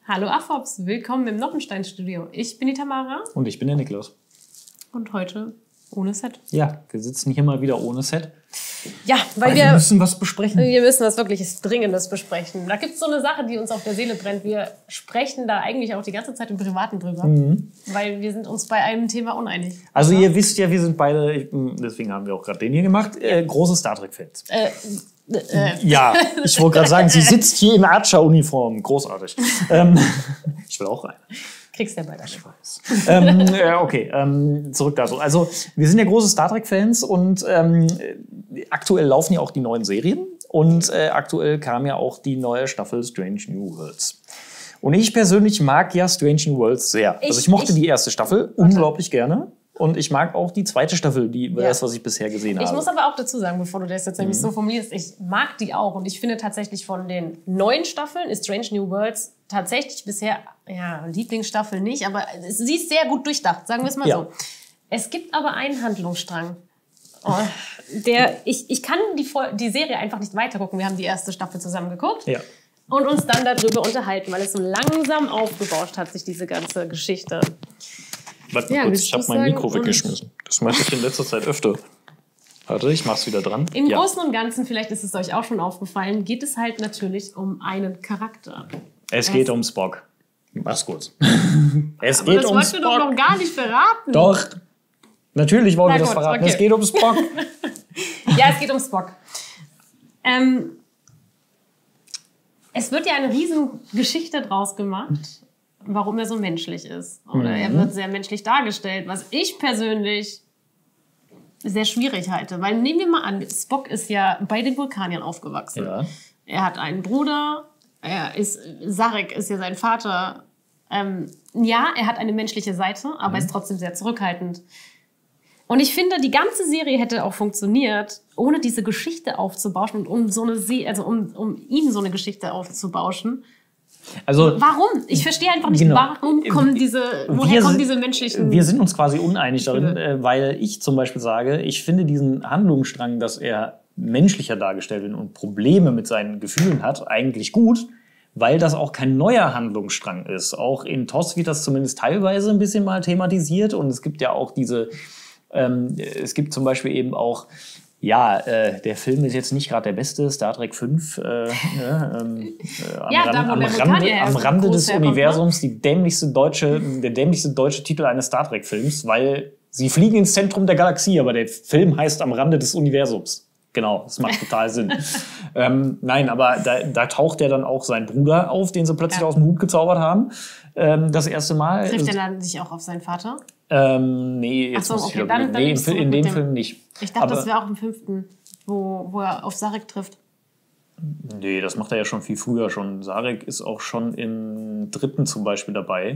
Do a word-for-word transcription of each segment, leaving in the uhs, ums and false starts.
Hallo Afobs, willkommen im Noppenstein-Studio. Ich bin die Tamara. Und ich bin der Niklas. Und heute ohne Set. Ja, wir sitzen hier mal wieder ohne Set. Ja, weil, weil wir, wir müssen was besprechen. Wir müssen was wirklich Dringendes besprechen. Da gibt es so eine Sache, die uns auf der Seele brennt. Wir sprechen da eigentlich auch die ganze Zeit im Privaten drüber. Mhm. Weil wir sind uns bei einem Thema uneinig. Also ihr wisst ja, wir sind beide, deswegen haben wir auch gerade den hier gemacht, äh, große Star Trek-Fans. Äh, äh. Ja, ich wollte gerade sagen, sie sitzt hier in Archer-Uniform. Großartig. ähm, ich will auch rein. Kriegst du ja bei der Spaß. ähm, äh, okay, ähm, zurück dazu. Also, wir sind ja große Star Trek-Fans und ähm, aktuell laufen ja auch die neuen Serien. Und äh, aktuell kam ja auch die neue Staffel Strange New Worlds. Und ich persönlich mag ja Strange New Worlds sehr. Ich, also ich mochte ich, die erste Staffel warte. unglaublich gerne. Und ich mag auch die zweite Staffel, die, ja. das, was ich bisher gesehen ich habe. Ich muss aber auch dazu sagen, bevor du das jetzt nämlich mhm. so formulierst, ich mag die auch. Und ich finde tatsächlich von den neuen Staffeln ist Strange New Worlds tatsächlich bisher, ja, Lieblingsstaffel nicht, aber sie ist sehr gut durchdacht, sagen wir es mal ja. so. Es gibt aber einen Handlungsstrang. Oh, der, ich, ich kann die, die Serie einfach nicht weitergucken. Wir haben die erste Staffel zusammen geguckt. Ja. Und uns dann darüber unterhalten, weil es so langsam aufgebauscht hat, sich diese ganze Geschichte. Warte mal ja, kurz, ich habe mein Mikro weggeschmissen. Das mache ich in letzter Zeit öfter. Warte, ich mach's wieder dran. Im ja. Großen und Ganzen, vielleicht ist es euch auch schon aufgefallen, geht es halt natürlich um einen Charakter. Es geht um Spock. Mach's kurz. Es Aber geht das um wolltest du doch noch gar nicht verraten. Doch. Natürlich wollen Na wir das gut, verraten. Okay. Es geht um Spock. Ja, es geht um Spock. Ähm, es wird ja eine riesen Geschichte draus gemacht, warum er so menschlich ist. Oder mhm. er wird sehr menschlich dargestellt, was ich persönlich sehr schwierig halte. Weil nehmen wir mal an, Spock ist ja bei den Vulkaniern aufgewachsen. Ja. Er hat einen Bruder, er ist, Sarek ist ja sein Vater. Ähm, ja, er hat eine menschliche Seite, aber mhm. er ist trotzdem sehr zurückhaltend. Und ich finde, die ganze Serie hätte auch funktioniert, ohne diese Geschichte aufzubauschen und um so eine Se- also um, um ihm so eine Geschichte aufzubauschen. Also, warum? Ich verstehe einfach nicht, genau. warum kommen diese, woher kommen diese menschlichen... Wir sind uns quasi uneinig darin, äh, weil ich zum Beispiel sage, ich finde diesen Handlungsstrang, dass er menschlicher dargestellt wird und Probleme mit seinen Gefühlen hat, eigentlich gut, weil das auch kein neuer Handlungsstrang ist. Auch in T O S wird das zumindest teilweise ein bisschen mal thematisiert und es gibt ja auch diese... Ähm, es gibt zum Beispiel eben auch... Ja, äh, der Film ist jetzt nicht gerade der beste, Star Trek fünf, äh, äh, ähm, äh, am, ja, Rand, da, am Rande, ja am Rande des herkommt, Universums die dämlichste deutsche, der dämlichste deutsche Titel eines Star Trek-Films, weil sie fliegen ins Zentrum der Galaxie, aber der Film heißt Am Rande des Universums. Genau, das macht total Sinn. ähm, nein, aber da, da taucht ja dann auch sein Bruder auf, den sie plötzlich ja. aus dem Hut gezaubert haben. Ähm, das erste Mal. Trifft er dann sich auch auf seinen Vater? Ähm, nee, jetzt so, muss okay, ich wieder dann, dann nee, in, in dem Film nicht. Ich dachte, aber das wäre auch im fünften, wo, wo er auf Sarek trifft. Nee, das macht er ja schon viel früher schon. Sarek ist auch schon im dritten zum Beispiel dabei.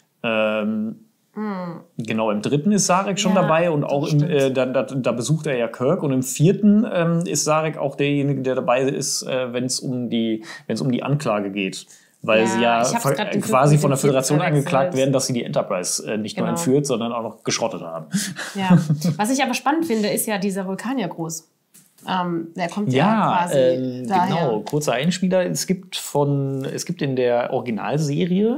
Ähm, mm. Genau, im dritten ist Sarek schon ja, dabei und auch im, äh, da, da, da besucht er ja Kirk. Und im vierten ähm, ist Sarek auch derjenige, der dabei ist, äh, wenn es um die, wenn es um die Anklage geht. Weil ja, sie ja ver- quasi von der Föderation angeklagt werden, dass sie die Enterprise äh, nicht genau. nur entführt, sondern auch noch geschrottet haben. Ja. Was ich aber spannend finde, ist ja dieser Vulkaniergruß. Ähm, der kommt ja, ja quasi ähm, daher. Genau, kurzer Einspieler. Es gibt, von, es gibt in der Originalserie,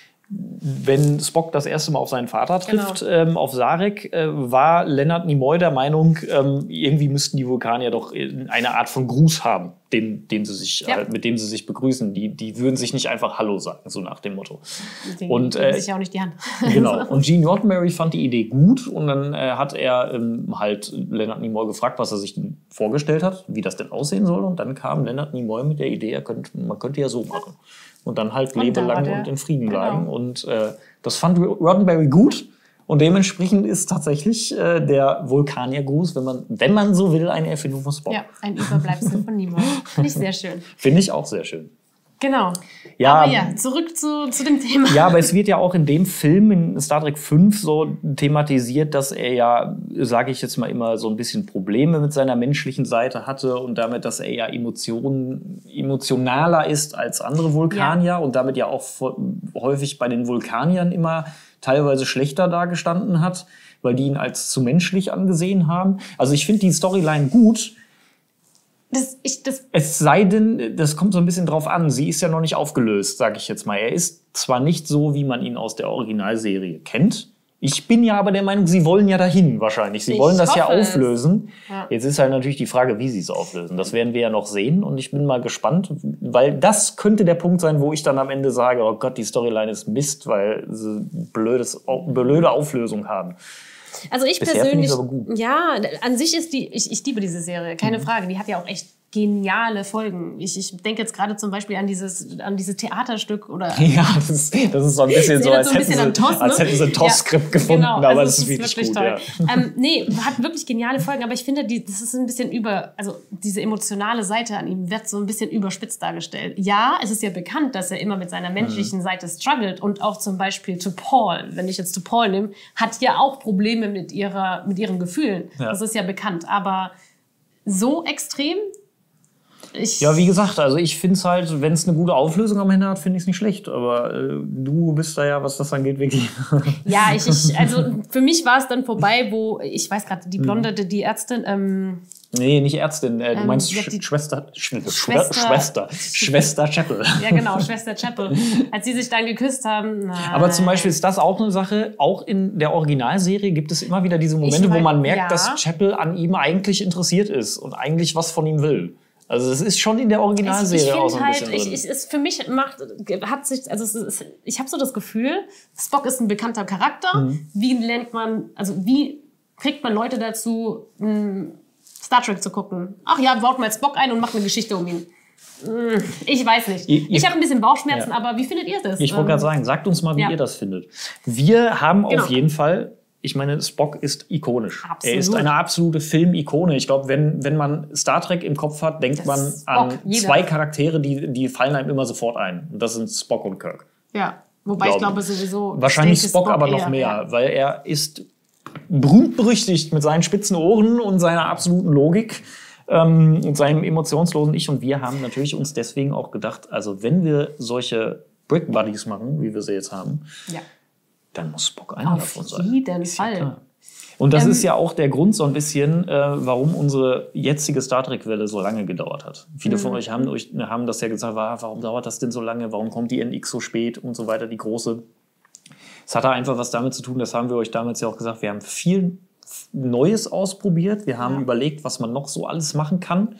wenn Spock das erste Mal auf seinen Vater trifft, genau. ähm, auf Sarek, äh, war Leonard Nimoy der Meinung, ähm, irgendwie müssten die Vulkanier doch eine Art von Gruß haben, den, den sie sich, ja. äh, mit dem sie sich begrüßen. Die, die würden sich nicht einfach Hallo sagen, so nach dem Motto. Die und äh, sich ja auch nicht die Hand. Genau. Und Gene Roddenberry fand die Idee gut und dann äh, hat er ähm, halt Leonard Nimoy gefragt, was er sich denn vorgestellt hat, wie das denn aussehen soll. Und dann kam Leonard Nimoy mit der Idee, er könnte, man könnte ja so machen. Und dann halt lebe lang und in Frieden bleiben. Genau. Und äh, das fand Roddenberry gut. Und dementsprechend ist tatsächlich äh, der Vulkaniergruß, wenn man, wenn man so will, eine Erfindung von Spock. Ja, ein Überbleibsel von Nimoy. Finde ich sehr schön. Finde ich auch sehr schön. Genau. Ja, aber ja, zurück zu, zu dem Thema. Ja, aber es wird ja auch in dem Film, in Star Trek fünf, so thematisiert, dass er ja, sage ich jetzt mal immer, so ein bisschen Probleme mit seiner menschlichen Seite hatte und damit, dass er ja Emotionen, emotionaler ist als andere Vulkanier ja. und damit ja auch häufig bei den Vulkaniern immer teilweise schlechter dargestanden hat, weil die ihn als zu menschlich angesehen haben. Also ich finde die Storyline gut. Das, ich, das es sei denn, das kommt so ein bisschen drauf an. Sie ist ja noch nicht aufgelöst, sage ich jetzt mal. Er ist zwar nicht so, wie man ihn aus der Originalserie kennt. Ich bin ja aber der Meinung, sie wollen ja dahin wahrscheinlich. Sie Ich wollen das ja hoffe es. auflösen. Ja. Jetzt ist halt natürlich die Frage, wie sie es auflösen. Das werden wir ja noch sehen. Und ich bin mal gespannt, weil das könnte der Punkt sein, wo ich dann am Ende sage, oh Gott, die Storyline ist Mist, weil sie blödes, blöde Auflösung haben. Also ich Bisher finde persönlich, ich es aber gut. ja, an sich ist die, ich, ich liebe diese Serie, keine Mhm. Frage. Die hat ja auch echt geniale Folgen. Ich, ich denke jetzt gerade zum Beispiel an dieses, an dieses Theaterstück oder. Ja, das ist, das ist so ein bisschen so, als, so ein hätten, bisschen sie, am Toss, ne? als hätten sie ein Toss-Skript Ja, gefunden, genau. aber Also es ist wirklich, gut. toll. Ja. Ähm, nee, hat wirklich geniale Folgen, aber ich finde, die, das ist ein bisschen über, also diese emotionale Seite an ihm wird so ein bisschen überspitzt dargestellt. Ja, es ist ja bekannt, dass er immer mit seiner menschlichen mhm. Seite struggelt und auch zum Beispiel to Paul, wenn ich jetzt to Paul nehme, hat ja auch Probleme mit ihrer, mit ihren Gefühlen. Ja. Das ist ja bekannt, aber so extrem. Ich ja, wie gesagt, also ich finde es halt, wenn es eine gute Auflösung am Ende hat, finde ich es nicht schlecht. Aber äh, du bist da ja, was das angeht, wirklich. Ja, ich, ich also für mich war es dann vorbei, wo, ich weiß gerade, die Blonde, die Ärztin, ähm, nee, nicht Ärztin, äh, du ähm, meinst ja, Sch die Schwester, Sch Schwester, Schwester, Schwester Chapel. Ja, genau, Schwester Chapel. Als sie sich dann geküsst haben. Nein. Aber zum Beispiel ist das auch eine Sache, auch in der Originalserie gibt es immer wieder diese Momente, mein, wo man merkt, ja. dass Chapel an ihm eigentlich interessiert ist und eigentlich was von ihm will. Also es ist schon in der Originalserie auch so ein halt, bisschen ich, drin. ich, es für mich macht, hat sich, also es ist, ich habe so das Gefühl, Spock ist ein bekannter Charakter. Mhm. Wie lernt man, also wie kriegt man Leute dazu, Star Trek zu gucken? Ach ja, baut mal Spock ein und macht eine Geschichte um ihn. Ich weiß nicht. Ich, ich habe ein bisschen Bauchschmerzen, ja. aber wie findet ihr das? Ich wollte gerade sagen, sagt uns mal, wie ja. ihr das findet. Wir haben genau. auf jeden Fall... Ich meine, Spock ist ikonisch. Absolut. Er ist eine absolute Filmikone. Ich glaube, wenn, wenn man Star Trek im Kopf hat, denkt das man an Spock, zwei Charaktere, die, die fallen einem immer sofort ein. Und das sind Spock und Kirk. Ja, wobei glaube. ich glaube sowieso... Wahrscheinlich Spock, Spock aber noch eher, mehr, ja. weil er ist berühmt-berüchtigt mit seinen spitzen Ohren und seiner absoluten Logik ähm, und seinem emotionslosen Ich. Und wir haben natürlich uns deswegen auch gedacht, also wenn wir solche Brick Buddies machen, wie wir sie jetzt haben, ja. dann muss Spock einer Auf davon sein. Auf jeden Fall. Ja und das ähm, ist ja auch der Grund so ein bisschen, äh, warum unsere jetzige Star Trek-Welle so lange gedauert hat. Viele mhm. von euch haben, euch haben das ja gesagt, warum dauert das denn so lange, warum kommt die N X so spät und so weiter, die große. Es hatte einfach was damit zu tun, das haben wir euch damals ja auch gesagt, wir haben viel Neues ausprobiert, wir haben ja. überlegt, was man noch so alles machen kann.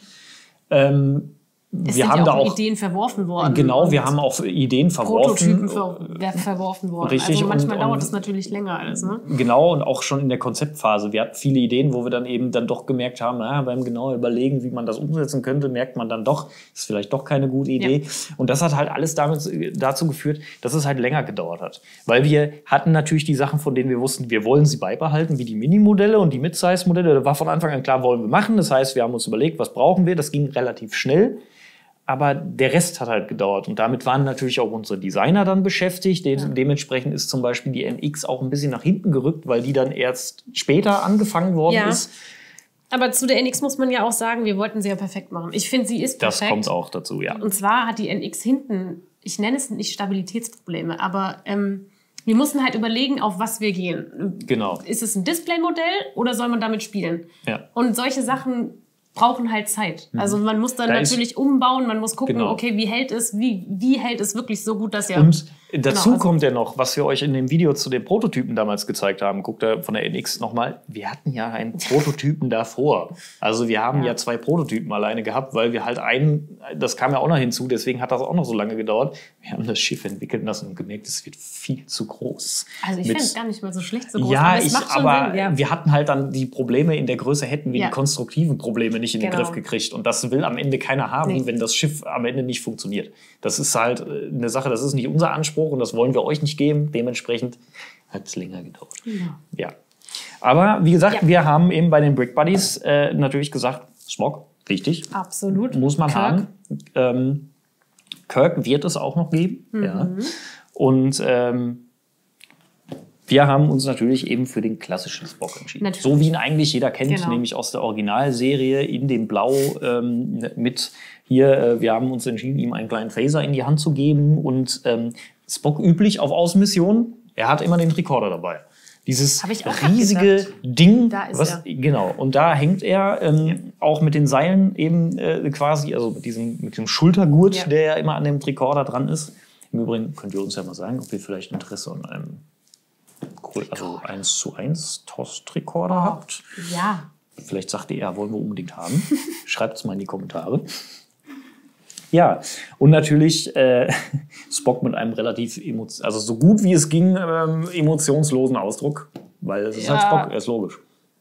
Ähm, Es wir sind haben ja da auch auch Ideen verworfen worden. Genau, wir haben auch Ideen verworfen. Prototypen ver verworfen worden. Richtig, also manchmal und, dauert und, das natürlich länger alles. Ne? Genau, und auch schon in der Konzeptphase. Wir hatten viele Ideen, wo wir dann eben dann doch gemerkt haben, na, beim genauen Überlegen, wie man das umsetzen könnte, merkt man dann doch, ist vielleicht doch keine gute Idee. Ja. Und das hat halt alles damit, dazu geführt, dass es halt länger gedauert hat. Weil wir hatten natürlich die Sachen, von denen wir wussten, wir wollen sie beibehalten, wie die Mini-Modelle und die Mid-Size-Modelle. Da war von Anfang an klar, wollen wir machen. Das heißt, wir haben uns überlegt, was brauchen wir. Das ging relativ schnell. Aber der Rest hat halt gedauert. Und damit waren natürlich auch unsere Designer dann beschäftigt. De ja. Dementsprechend ist zum Beispiel die N X auch ein bisschen nach hinten gerückt, weil die dann erst später angefangen worden ja. ist. Aber zu der N X muss man ja auch sagen, wir wollten sie ja perfekt machen. Ich finde, sie ist perfekt. Das kommt auch dazu, ja. Und zwar hat die N X hinten, ich nenne es nicht Stabilitätsprobleme, aber ähm, wir mussten halt überlegen, auf was wir gehen. Genau. Ist es ein Displaymodell oder soll man damit spielen? Ja. Und solche Sachen brauchen halt Zeit. Mhm. Also man muss dann da natürlich umbauen, man muss gucken, genau. okay, wie hält es, wie, wie hält es wirklich so gut, dass ja... Und dazu genau, also kommt ja noch, was wir euch in dem Video zu den Prototypen damals gezeigt haben, guckt da von der N X nochmal, wir hatten ja einen Prototypen davor. Also wir haben ja. ja zwei Prototypen alleine gehabt, weil wir halt einen, das kam ja auch noch hinzu, deswegen hat das auch noch so lange gedauert. Wir haben das Schiff entwickeln lassen und gemerkt, es wird viel zu groß. Also ich finde es gar nicht mal so schlecht so groß, ja, aber es ich, macht schon aber Sinn. Ja. Wir hatten halt dann die Probleme in der Größe, hätten wir ja. die konstruktiven Probleme nicht in den genau. Griff gekriegt. Und das will am Ende keiner haben, nee. wenn das Schiff am Ende nicht funktioniert. Das ist halt eine Sache, das ist nicht unser Anspruch und das wollen wir euch nicht geben. Dementsprechend hat es länger gedauert. Ja. ja. Aber wie gesagt, ja. wir haben eben bei den Brick Buddies äh, natürlich gesagt, Spock, wichtig. Absolut. Muss man Kirk. haben. Ähm, Kirk wird es auch noch geben. Mhm. Ja. Und ähm, wir haben uns natürlich eben für den klassischen Spock entschieden. Natürlich. So wie ihn eigentlich jeder kennt, genau. nämlich aus der Originalserie in dem Blau ähm, mit hier, äh, wir haben uns entschieden, ihm einen kleinen Phaser in die Hand zu geben und ähm, Spock üblich auf Außenmissionen, er hat immer den Rekorder dabei. Dieses Hab ich auch riesige gedacht. Ding. Da ist was, er. Genau, und da hängt er ähm, ja. auch mit den Seilen eben äh, quasi, also mit diesem, mit diesem Schultergurt, ja. der ja immer an dem Tricorder dran ist. Im Übrigen könnt ihr uns ja mal sagen, ob ihr vielleicht Interesse an einem also eins zu eins T O S-Tricorder oh, habt. Ja. Vielleicht sagt ihr, ja, wollen wir unbedingt haben. Schreibt es mal in die Kommentare. Ja, und natürlich äh, Spock mit einem relativ, emotion also so gut wie es ging, ähm, emotionslosen Ausdruck. Weil es ist ja. halt Spock, er ist logisch.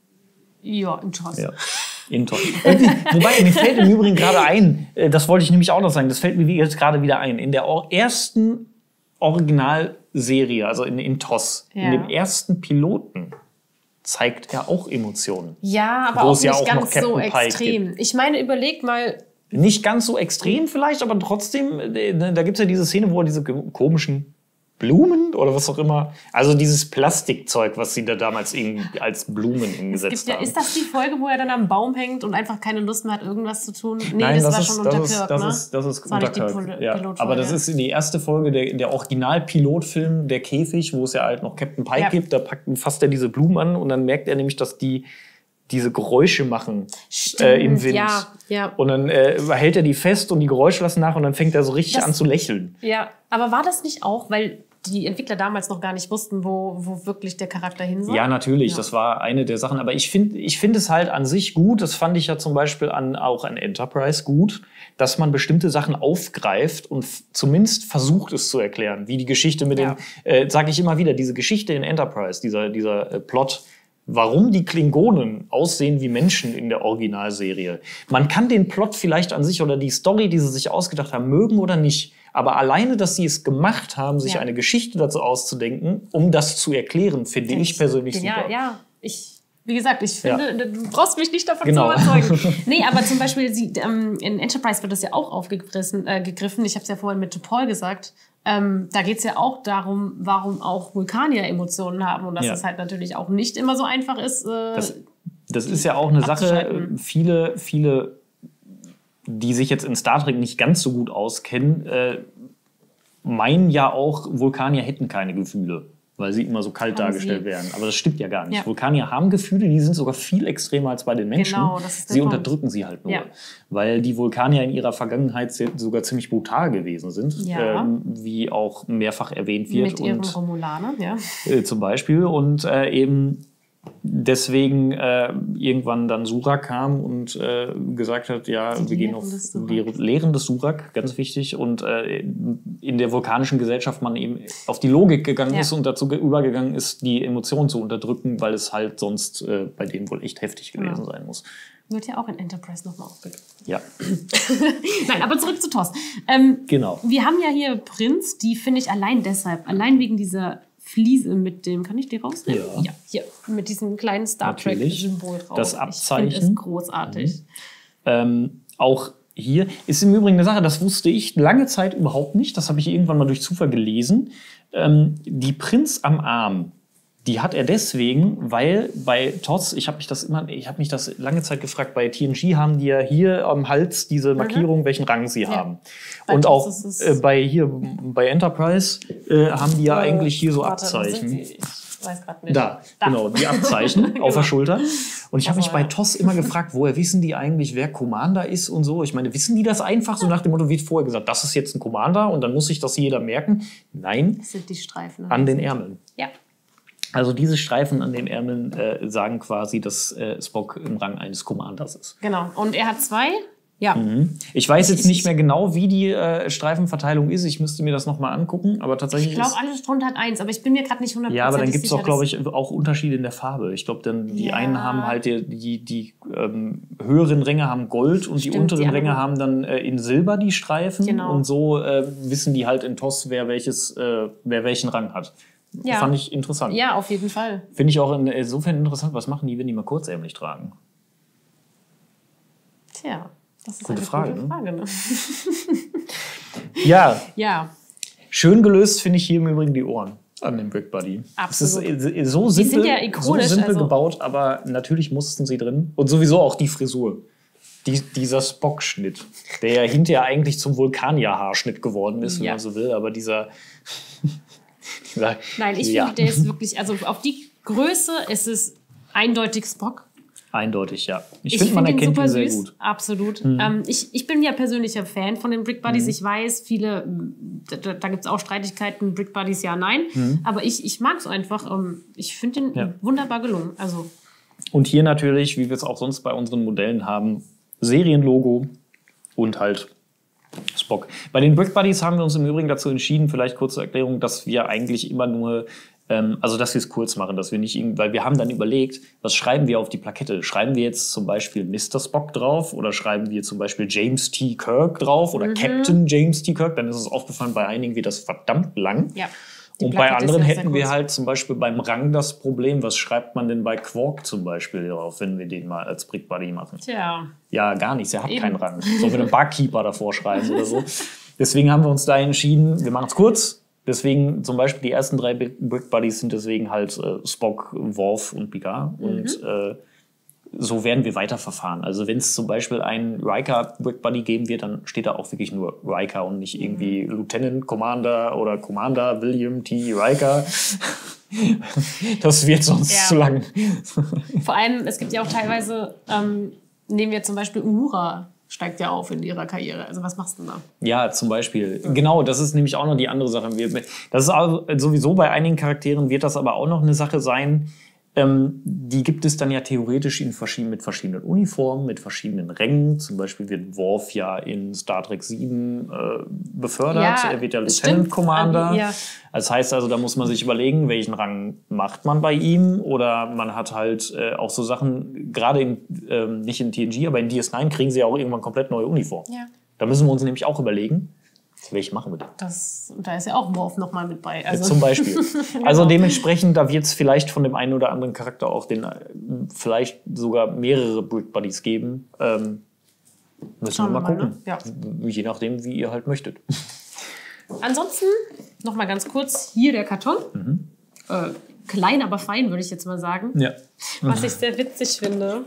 Ja, in T O S. Ja. In T O S. Wobei, mir fällt im Übrigen gerade ein, äh, das wollte ich nämlich auch noch sagen, das fällt mir jetzt gerade wieder ein. In der ersten Originalserie, also in, in T O S, ja. in dem ersten Piloten, zeigt er auch Emotionen. Ja, aber auch nicht ja auch ganz so extrem. Ich meine, überleg mal. Nicht ganz so extrem vielleicht, aber trotzdem, da gibt es ja diese Szene, wo er diese komischen Blumen oder was auch immer, also dieses Plastikzeug, was sie da damals als Blumen hingesetzt ja, haben. Ist das die Folge, wo er dann am Baum hängt und einfach keine Lust mehr hat, irgendwas zu tun? Nee, Nein, das, das war ist, schon das unter ist, Kirk, das ne? ist, das ist das war unter nicht die Kirk. Pil Ja. Aber das ist in die erste Folge, der, der Original-Pilotfilm, der Käfig, wo es ja halt noch Captain Pike ja. gibt, da packt, fasst er diese Blumen an und dann merkt er nämlich, dass die diese Geräusche machen Stimmt, äh, im Wind. Ja, ja. Und dann äh, hält er die fest und die Geräusche lassen nach und dann fängt er so richtig das, an zu lächeln. Ja, aber war das nicht auch, weil die Entwickler damals noch gar nicht wussten, wo, wo wirklich der Charakter hin soll? Ja, natürlich, ja. das war eine der Sachen. Aber ich finde ich find es halt an sich gut, das fand ich ja zum Beispiel an, auch an Enterprise gut, dass man bestimmte Sachen aufgreift und zumindest versucht es zu erklären. Wie die Geschichte mit ja. dem, äh, sage ich immer wieder, diese Geschichte in Enterprise, dieser, dieser äh, Plot, warum die Klingonen aussehen wie Menschen in der Originalserie. Man kann den Plot vielleicht an sich oder die Story, die sie sich ausgedacht haben, mögen oder nicht. Aber alleine, dass sie es gemacht haben, sich ja. eine Geschichte dazu auszudenken, um das zu erklären, finde ja, ich persönlich ja, super. Ja, ich, wie gesagt, ich finde, ja. du brauchst mich nicht davon genau. zu überzeugen. Nee, aber zum Beispiel sie, ähm, in Enterprise wird das ja auch aufgegriffen. Äh, gegriffen. Ich habe es ja vorhin mit Paul gesagt. Ähm, da geht es ja auch darum, warum auch Vulkanier Emotionen haben und dass ja. es halt natürlich auch nicht immer so einfach ist. Äh, das, das ist ja auch eine Sache, viele, viele, die sich jetzt in Star Trek nicht ganz so gut auskennen, äh, meinen ja auch, Vulkanier hätten keine Gefühle, weil sie immer so kalt haben dargestellt sie. werden. Aber das stimmt ja gar nicht. Ja. Vulkanier haben Gefühle, die sind sogar viel extremer als bei den Menschen. Genau, das ist der sie Punkt. Unterdrücken sie halt nur. Ja. Weil die Vulkanier in ihrer Vergangenheit sogar ziemlich brutal gewesen sind. Ja. Ähm, wie auch mehrfach erwähnt wird. Mit ihren und, Romulanern, ja. Äh, zum Beispiel. Und äh, eben deswegen äh, irgendwann dann Surak kam und äh, gesagt hat, ja, die wir gehen auf die Lehren des Surak, ganz wichtig, und äh, in der vulkanischen Gesellschaft man eben auf die Logik gegangen ja. ist und dazu übergegangen ist, die Emotionen zu unterdrücken, weil es halt sonst äh, bei denen wohl echt heftig gewesen ja. sein muss. Wird ja auch in Enterprise nochmal aufgegriffen. Ja. Nein, aber zurück zu T O S. Ähm, genau. Wir haben ja hier Prinz, die finde ich allein deshalb, allein wegen dieser Fliese mit dem, kann ich die rausnehmen? Ja. Ja, hier, mit diesem kleinen Star Trek-Symbol drauf. Das Abzeichen. Ich finde es großartig. Mhm. Ähm, auch hier ist im Übrigen eine Sache, das wusste ich lange Zeit überhaupt nicht, das habe ich irgendwann mal durch Zufall gelesen. Ähm, die Prinz am Arm, die hat er deswegen, weil bei T O S, ich habe mich das immer, ich habe mich das lange Zeit gefragt, bei T N G haben die ja hier am Hals diese Markierung, mhm. welchen Rang sie ja. haben. Bei und auch äh, bei hier bei Enterprise äh, haben die ja äh, eigentlich hier so warte, Abzeichen. Ich weiß gerade nicht. Da, da, genau, die Abzeichen auf der Schulter. Und ich habe mich bei T O S immer gefragt, woher wissen die eigentlich, wer Commander ist und so. Ich meine, wissen die das einfach so nach dem Motto, wie vorher gesagt, das ist jetzt ein Commander und dann muss sich das jeder merken? Nein, das sind die Streifen an den Ärmeln. Ja. Also diese Streifen an den Ärmeln äh, sagen quasi, dass äh, Spock im Rang eines Commanders ist. Genau. Und er hat zwei? Ja. Mhm. Ich weiß jetzt nicht mehr genau, wie die äh, Streifenverteilung ist. Ich müsste mir das nochmal angucken. Aber tatsächlich ich glaube, alles drunter hat eins. Aber ich bin mir gerade nicht hundertprozentig sicher. Ja, aber dann gibt es sicher, auch, glaube ich, auch Unterschiede in der Farbe. Ich glaube, dann die ja. einen haben halt die, die, die ähm, höheren Ränge haben Gold und Stimmt, die unteren die Ränge haben dann äh, in Silber die Streifen. Genau. Und so äh, wissen die halt in T O S, wer, welches, äh, wer welchen Rang hat. Ja. Fand ich interessant. Ja, auf jeden Fall. Finde ich auch insofern interessant, was machen die, wenn die mal kurzärmlich tragen? Tja, das ist gute eine Frage, gute Frage. Ne? ja. ja. Schön gelöst finde ich hier im Übrigen die Ohren an dem Brick Buddy. Absolut. Es ist so simpel, die sind ja ikonisch, so simpel also gebaut, aber natürlich mussten sie drin. Und sowieso auch die Frisur. Die, dieser Spock-Schnitt, der ja hinterher eigentlich zum Vulkanier-Haarschnitt geworden ist, wenn ja. man so will. Aber dieser... Nein, ich ja. finde, der ist wirklich, also auf die Größe, es ist eindeutig Spock. Eindeutig, ja. Ich, Ich finde, man find ihn erkennt super ihn sehr süß. gut. Absolut. Ähm, ich, ich bin ja persönlicher Fan von den Brick Buddies. Mhm. Ich weiß, viele, da, da gibt es auch Streitigkeiten, Brick Buddies ja, nein. Mhm. Aber ich, ich mag es einfach. Ähm, ich finde ihn Ja. wunderbar gelungen. Also, Und hier natürlich, wie wir es auch sonst bei unseren Modellen haben, Serienlogo und halt Spock. Bei den Brick Buddies haben wir uns im Übrigen dazu entschieden, vielleicht kurze Erklärung, dass wir eigentlich immer nur, ähm, also dass wir es kurz machen, dass wir nicht irgendwie, weil wir haben dann überlegt, was schreiben wir auf die Plakette? Schreiben wir jetzt zum Beispiel Mister Spock drauf oder schreiben wir zum Beispiel James T. Kirk drauf oder Captain James T. Kirk? Dann ist es aufgefallen, bei einigen wird das verdammt lang. ja. Die Und bei Plakette anderen ist ja sehr hätten wir kurz. halt zum Beispiel beim Rang das Problem, was schreibt man denn bei Quark zum Beispiel drauf, wenn wir den mal als Brick Buddy machen? Tja. Ja, gar nichts, er hat Eben. keinen Rang. Sollen wir einen Barkeeper davor schreiben oder so? Deswegen haben wir uns da entschieden, wir machen es kurz. Deswegen zum Beispiel die ersten drei Brick Buddies sind deswegen halt äh, Spock, Worf und Picard. Mhm. Und äh, so werden wir weiterverfahren. Also wenn es zum Beispiel einen Riker Brick Buddy geben wird, dann steht da auch wirklich nur Riker und nicht irgendwie Lieutenant Commander oder Commander William T. Riker. Das wird sonst Ja. zu lang. Vor allem, es gibt ja auch teilweise, ähm, nehmen wir zum Beispiel Uhura, steigt ja auf in ihrer Karriere. Also was machst du denn da? Ja, zum Beispiel. Genau, das ist nämlich auch noch die andere Sache. Wir- Das ist auch sowieso bei einigen Charakteren wird das aber auch noch eine Sache sein. Ähm, die gibt es dann ja theoretisch in verschieden, mit verschiedenen Uniformen, mit verschiedenen Rängen. Zum Beispiel wird Worf ja in Star Trek sieben äh, befördert. Ja, er wird ja das Lieutenant stimmt. Commander. Ähm, ja. Das heißt also, da muss man sich überlegen, welchen Rang macht man bei ihm. Oder man hat halt äh, auch so Sachen, gerade in, ähm, nicht in T N G, aber in D S neun kriegen sie ja auch irgendwann komplett neue Uniformen. Ja. Da müssen wir uns nämlich auch überlegen, welche machen wir denn? Das, und da ist ja auch Worf noch mal mit bei. Also, Zum Beispiel. Also dementsprechend, da wird es vielleicht von dem einen oder anderen Charakter auch den, äh, vielleicht sogar mehrere Brick Buddies geben. Ähm, müssen Schauen wir mal wir mal, gucken. ne? Ja. Je nachdem, wie ihr halt möchtet. Ansonsten, noch mal ganz kurz, hier der Karton. Mhm. Äh, klein, aber fein, würde ich jetzt mal sagen. Ja. Was ich sehr witzig finde.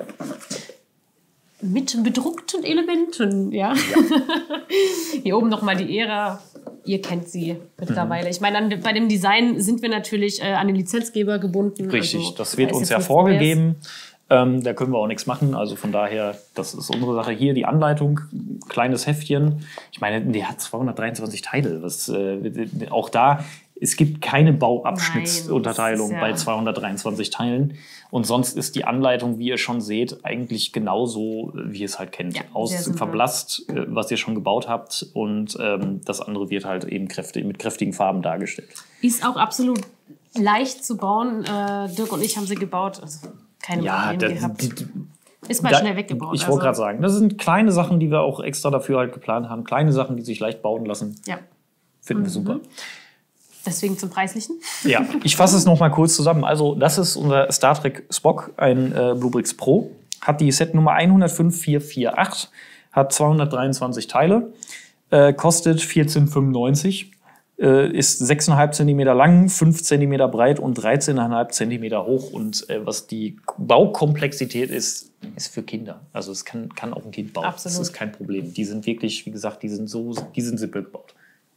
Mit bedruckten Elementen, ja. Hier oben nochmal die Ära. Ihr kennt sie mittlerweile. Ich meine, an, bei dem Design sind wir natürlich äh, an den Lizenzgeber gebunden. Richtig, also, das wird da ist uns jetzt ja nichts vorgegeben. Ähm, da können wir auch nichts machen. Also von daher, das ist unsere Sache. Hier die Anleitung, kleines Heftchen. Ich meine, die hat zweihundertreiundzwanzig Teile. Das, äh, auch da, es gibt keine Bauabschnittsunterteilung Nein, das ist ja- bei zweihundertreiundzwanzig Teilen. Und sonst ist die Anleitung, wie ihr schon seht, eigentlich genauso, wie ihr es halt kennt. Ja, Aus sehr simpel. verblasst, äh, was ihr schon gebaut habt. Und ähm, das andere wird halt eben kräftig, mit kräftigen Farben dargestellt. Ist auch absolut leicht zu bauen. Äh, Dirk und ich haben sie gebaut. Also keine Ja, Probleme das, gehabt. die, die, Ist mal Da- schnell weggebaut. Ich also, wollte gerade sagen, das sind kleine Sachen, die wir auch extra dafür halt geplant haben. Kleine Sachen, die sich leicht bauen lassen. Ja, Finden wir super. deswegen zum Preislichen. Ja, ich fasse es noch mal kurz zusammen. Also, das ist unser Star Trek Spock, ein äh, Bluebricks Pro. Hat die Setnummer eins null fünf vier vier acht, hat zweihundertdreiundzwanzig Teile, äh, kostet vierzehn fünfundneunzig, äh, ist sechs Komma fünf Zentimeter lang, fünf Zentimeter breit und dreizehn Komma fünf Zentimeter hoch. Und äh, was die Baukomplexität ist, ist für Kinder. Also es kann, kann auch ein Kind bauen. Absolut. Das ist kein Problem. Die sind wirklich, wie gesagt, die sind so, die sind simpel gebaut.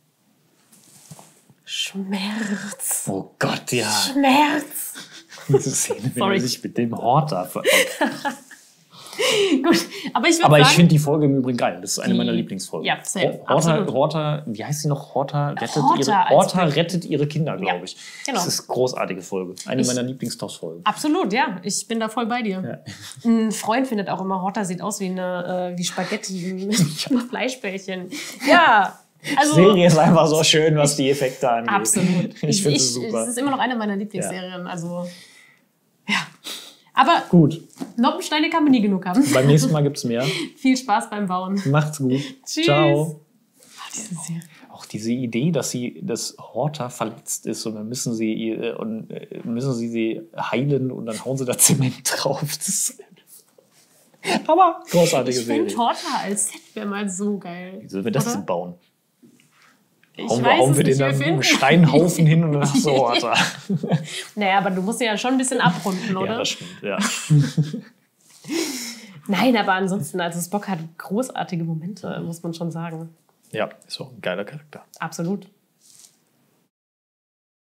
Schmerz. Oh Gott, ja. Schmerz. Diese Szene, wenn Sorry. er sich mit dem Horter ver Gut, aber ich würde Aber sagen... ich finde die Folge im Übrigen geil. Das ist eine Die- meiner Lieblingsfolgen. Ja, same. Horta, Absolut. Horta, wie heißt sie noch? Horta rettet, Horta ihre, als Horta Bild. rettet ihre Kinder, glaube Ja, ich. genau. Das ist eine großartige Folge. Eine Ich- meiner Lieblingstops-Folgen. Absolut, ja. Ich bin da voll bei dir. Ein Freund findet auch immer, Horta sieht aus wie, eine, äh, wie Spaghetti mit Fleischbällchen. Ja, also... Die Serie ist einfach so schön, was die Effekte angeht. Absolut. Ich finde es Es super. ist immer noch eine meiner Lieblingsserien. Also, ja. Aber Gut, Noppensteine kann man nie genug haben. beim nächsten Mal gibt es mehr. Viel Spaß beim Bauen. Macht's gut. Tschüss. Ciao. Ah, diese Serie. Auch diese Idee, dass sie, dass Horta verletzt ist und dann müssen sie, ihr- und, äh, müssen sie sie heilen und dann hauen sie da Zement drauf. Das ist aber großartige Ich Serie. finde Horta als Set wäre mal so geil. Wie sollen wir das Oder? denn bauen? Ich Hauen wir, weiß hauen es wir den nicht, wir dann einen finden. Steinhaufen hin und dann hast du Horta. Naja, aber du musst ja schon ein bisschen abrunden, oder? Ja, das stimmt, ja. Nein, aber ansonsten, also Spock hat großartige Momente, muss man schon sagen. Ja, ist auch ein geiler Charakter. Absolut.